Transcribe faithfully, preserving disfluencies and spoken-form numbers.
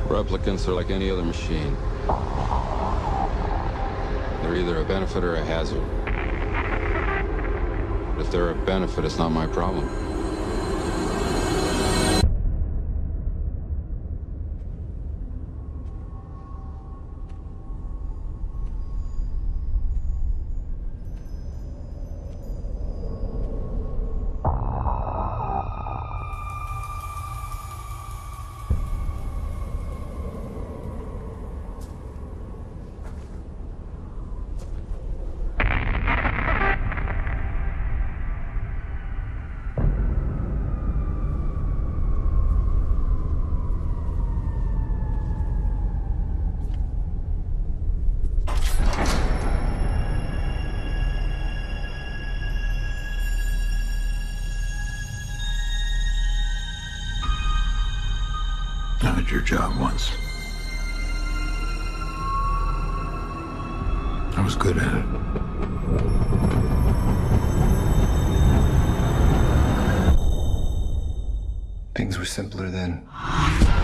Replicants are like any other machine. They're either a benefit or a hazard. But if they're a benefit, it's not my problem. I had your job once. I was good at it. Things were simpler then.